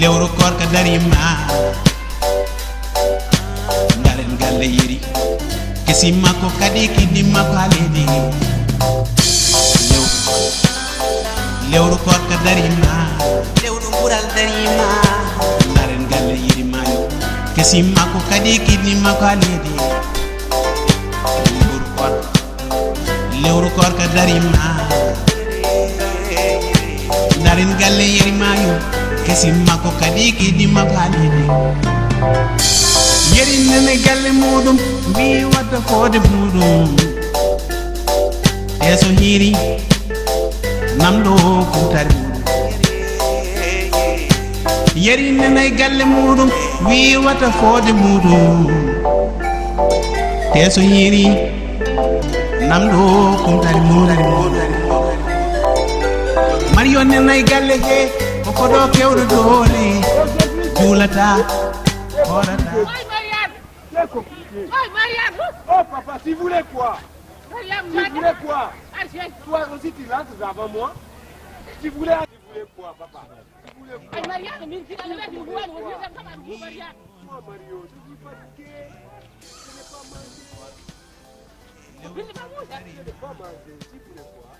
lewru korka darima ngalen galle yiri kesi makko kadi kidi makko haledi lewru korka darima lewru bural darima ngalen galle yiri mayo kesi makko kadi kidi makko haledi lewru korka darima ngalen galle yiri mayo kesi makko kadi kidi makko haledi yeri nene galle mudum bi wadda fode mudum eso hiri namdo kutari yeri nene galle mudum bi wadda fode mudum eso hiri namdo kutari Mario nene galle he ko do kewdo dole julata horata Oh papa, si vous voulez quoi? Si vous voulez quoi? Toi aussi tu rentres avant moi. Si vous voulez quoi papa? Si vous voulez quoi? Moi Mario, je suis fatigué. Je n'ai pas mangé. Je n'ai pas mangé. Si vous voulez quoi?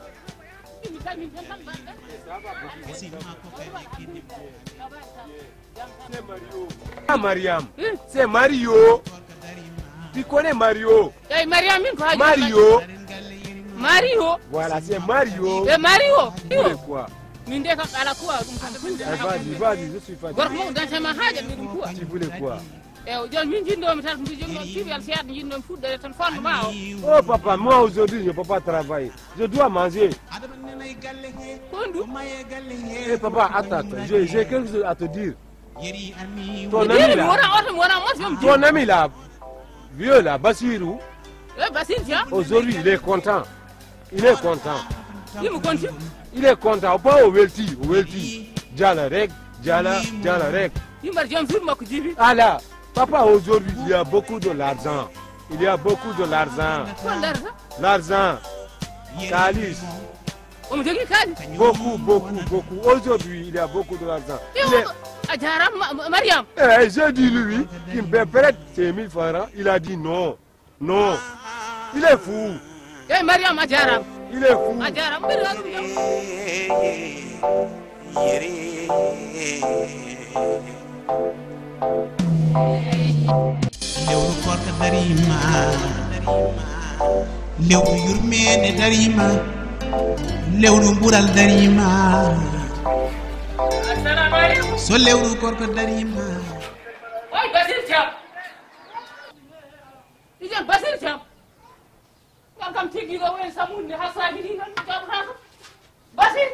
C'est Mario. Ah Mariam, c'est Mario. Tu connais Mario? Mario. Mario. Voilà, c'est Mario. C'est Mario. Tu voulais quoi? Vas-y, je suis fatigué. Tu voulais quoi? Oh papa, moi aujourd'hui je ne peux pas travailler. Je dois manger. Eh papa, attends, j'ai quelque chose à te dire. Ton ami là, vieux là, Bassirou, aujourd'hui il est content. Il est content. Il est content. Pas au Welti. Djala rek, Djala rek. Ah là, papa, aujourd'hui il y a beaucoup de l'argent. Il y a beaucoup de l'argent. L'argent. Calis. Beaucoup. Aujourd'hui il y a beaucoup de l'argent. Mariam. J'ai dit lui, il me prête 5000 francs. Il a dit non. Non. Il est fou. Mariam, il est fou. lewru korka darima lewru yurmede darima lewru bural darima so lewru korka darima Oi Basir Thiam. Ijan Basir Thiam. Kam tigi go wen samunde hasaji ni non jam ha. Basir.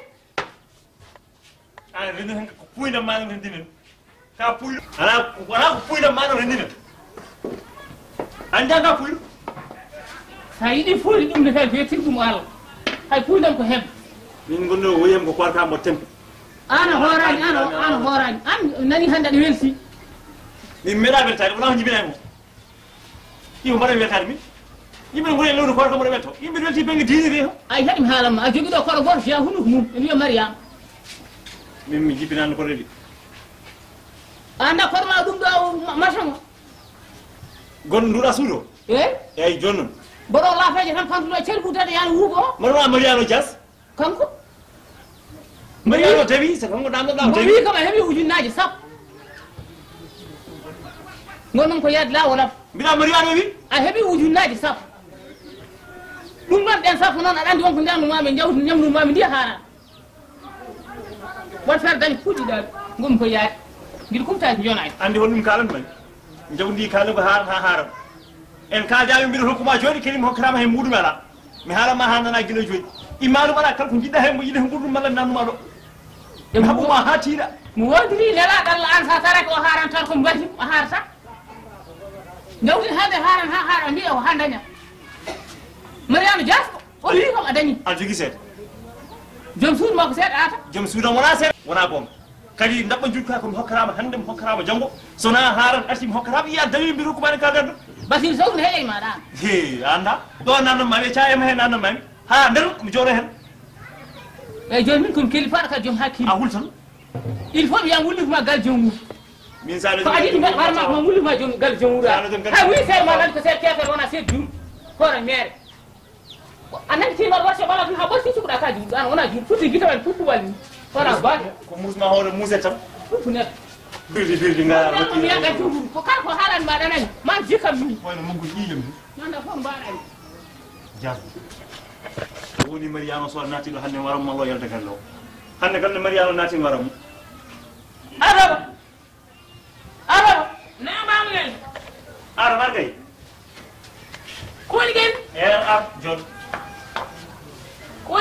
Ana renu hen ko puyna ma non dinen. Ka puyu. Ana wala ko puyna ma non dinen. Anda ka puyu. Haydi fuli dum de fel fetir dum ala. Hay puydam ko heb. Min gondo woyem ko korka mo tempi. Ana horani. An nani handa di welsi. Min meda beltade wala jibina mo. Iwo mara weltade mi. Yimɓe ngoni lewru korka mo wetto yimɓe welti ɓe diini de ay haɗim haalam a jogi ɗo koɗo goto fiya hunduko mum e wiya Mariam min mi jibbinano koɗo ɗi anda koɗo ma ɗum ɗo machin o gonɗo nduɗa suuɗo eyyi joni noon mboɗo lafeje tan kanko ɗo celbu tade yana wuugo o mbaɗa Mariano Dias kanko Mariano tawi so kanko ɗamɗoɗam tawi wi kam a heeɓi ujunnaje sappo gonɗon ko yaade lawolaf mbiɗa Mariano wi a heeɓi ujunnaje sappo ɗum ɗon ɗen sappo noon aɗa andi wonko ndemnumami jawdi ñamnumami ndi haarani won feere dañi puɗɗiɗaɓe gomi ko yaade guiɗa kumtaki jonaki andi hon ɗum kalanmi mani jawdi kalni ko haaram en kaljami mbiɗa hokkuma jooɗi kadi mi hokkatama hen muɗum ala mi haalama ha nana guila jooɗi imma ɗum ala kala ko jiɗɗa hen mo yiɗi hen ɓurɗum malla mi nannuma ɗo mi haɓɓuma ha tiiɗa mi wodiri nelaɗo Allah an sa tarake o haran tan komi waɗi o haarata jawdi hande haran ha haara mbiya o ha daña Mariano Dias o wi kam a dañi aɗa jogui seeɗa joom suudu makko seeɗa ata joom suudam wona seeɗa wona gonga kadi dabɓa jukka komi hokkarama hande mi hokkarama janggo sona haran arti mi hokkarama iya dawi mbiɗa hokkumani kaldanɗo Basir Sow ne heeƴay maɗa an he anda ɗo nannanmami e cayema hen nannanmami ha nder mi jooɗo hen eyyi joni min komi kelifaɗo kadi joom hakkille a hultan il faut bien wulifma gal jomum min sa ko adi mbe warma ko wulifma jom gal jomum ha wi sey ma lan ko sey kefer wona sey jum hore mere anan ti mar warse bala ha bo si sukuda ka jum an wona jum futi gitawan futu walni wala ba ko musma hore musetam futu net birdi ngara ko mi yaga jum ko kar ko halan ma danan ma jikam mi wayno mungu yiyam nanda fon baarani jabu woni Mariano so nati do hande waram mallo yalta kallo hande kan Mariano nati waram araba na bamgal ara margay ko ni gen John ko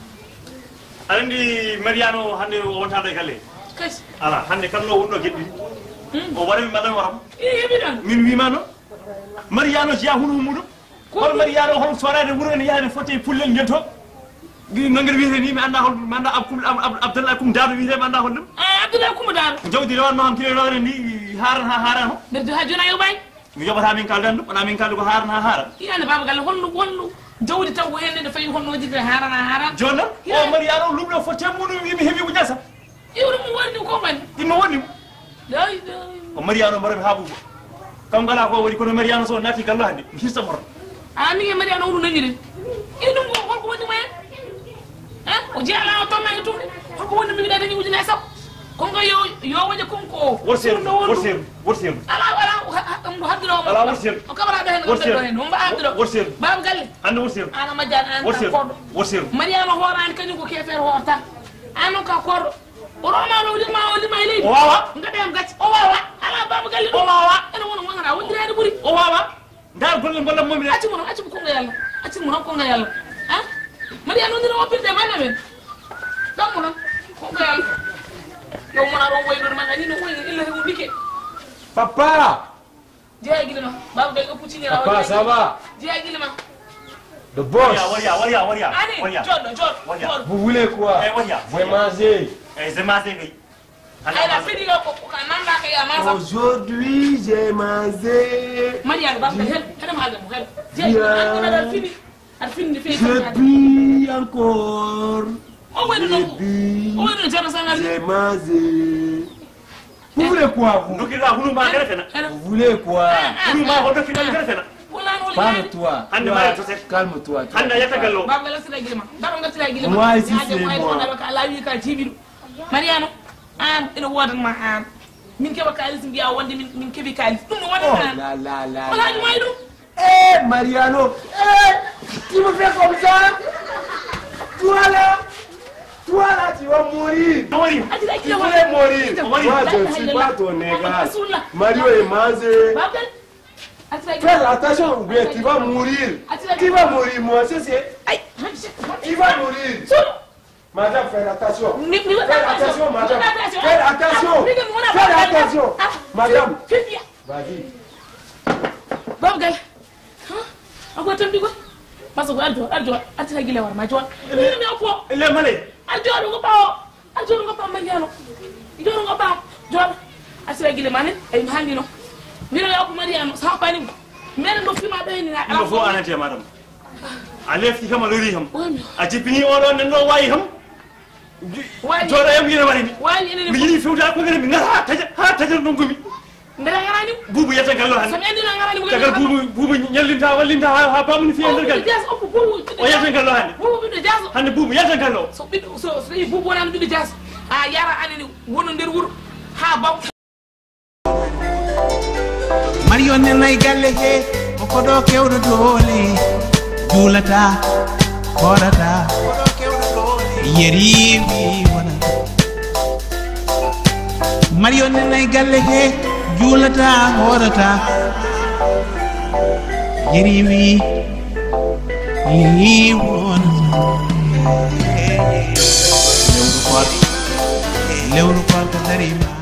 andi Mariano hande wonta do galle kas ala hande kallo wonno geddi o warami madam waram yebi dan min wi mano Mariano jiya hunu mudu ko Mariano hol sorade wuro en yaade foti pullel ngento gi nangar wiite ni mi anda hol manda Abdallah kum daado wiite mi anda hol dum Abdullah kum daado jawdi rawan no am kilo rawne ni haran ho der ha jona yo bay mi yobata min kaldan dum ona min kaldu ko haran ina baba gal honno jawdi taw ko hende fay honno jidde haran jonna o Mariano lumdo foti mudu wi mi hebi bu jassa iwru mu wonni ko man imma wonni dai o Mariano mbarami habu kam gala ko wari kono Mariano so nati gallo hande mi hista mor ami Mariano wuru nangire idum ko woni may o jala to may tum ko woni mi da dañu wujina sab ko nga yo waje konko worsir ala am do hadro ala worsir o kabara da hen do hen mo ba hadro worsir bab galle ande worsir ana ma jan an worsir Mariano horani kanyum ko kefer horta anon ka kor o roma no di ma leydi o wawa ngadem gacci o wawa ala bab galle o wawa ene wona ngana wondirade buri o wawa dal golle gollam momi acci mo ko nga yalla acci mo ko nga yalla ha Mariano ndino wopirde manna men donc non ko nga yalla yo mo na ro way do man ni no way illa he wonike Papa! Dia gilma babu de pucci ni Papa, ça va? Dia gilma Le boss! Waria. Allez, John. Vous voulez quoi? Vous mangez? C'est mangé. Aujourd'hui, j'ai mangé. Je prie encore. J'ai mangé. Vous voulez quoi, vous? Vous voulez quoi? Calme-toi. Calme-toi. Moi ici, c'est moi. Mariano, ina wadan ma an min keba kalis biya wonde min kebi kalis dum no wadan an la wala ni maydu Mariano, tu me fais comme ça? Toi là tu vas mourir. Tu voulais mourir. Moi je ne suis pas ton égal. Mario est mangé. Fais attention ou bien tu vas mourir. Tu vas mourir, moi c'est. Tu vas mourir. Madame, faites attention. Faites attention, madame. Faites attention. Faites attention. Madame. Vas-y. Bob Gal. Ako tambi ko. Parce que aljo atira gile war ma jol. Ni mi opo. Le malé. Aljo ngo bawo. Aljo ngo ba Mariano. Ido ngo ba jol. Atira gile mané ay handino. Ni la ko Mariano sa pani. Men do fi ma be ni na. Il faut arrêter madame. Alef ti kama lori ham. Ajipini ono nendo wayi ham. Jora yam yene wari ni mi yini fewda ko ngere mi ngara ha tajar no ngumi ndara ngarani bubu yata gallo han sam andi ngarani mo tagal bubu nyallinta wallinta ha pamni fi nder gal o yata gallo han bubu bi jaso hande bubu yata gallo so bubu wona bi jaso a yara anani wono nder wuro ha baw Mario nenay galle he ko do kewdo dole julata horata yeri wona Mario nenay galle he julata horata yeri wona lewru ko darima